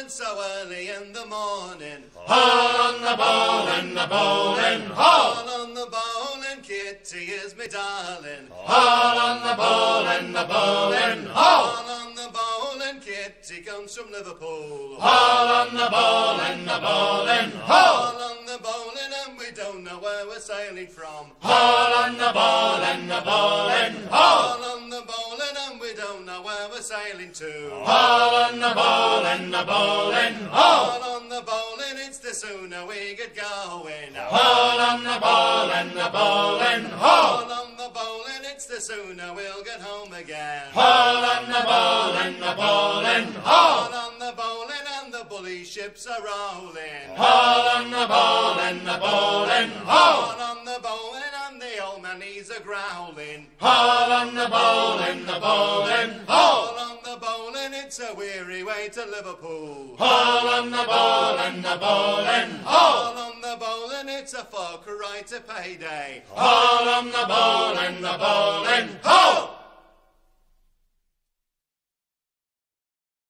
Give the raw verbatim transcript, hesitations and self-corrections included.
bowling so early in the morning. All on the bowling, the bowling, All ho! on the bowling, Kitty is me darling. All on the bowling, the bowling, ho! All on the bowling, Kitty comes from Liverpool. All on the bowling, the bowling, ho! All on the bowling, and we don't know where we're sailing from. All on the bowling, the bowling, ho! All on the bowling, and we don't know where we're sailing to. All on the bowling, the bowling, ho! All on the bowling, it's the sooner we get going. All on the bowling, the bowling, ho! All on the bowling, it's the sooner we'll get home again. All on the bowling, the bowling, All ho! on the bowling, and the bully ships are rolling. All on the bowling, the bowling, ho! All on the bowling, and the old manies are growling. All on the bowling, the bowling, All ho! on the bowling, it's a weary way to Liverpool. All on the bowling, the bowling, All ho! on the bowling, it's a fork right to payday. All on the bowling, the bowling, ho!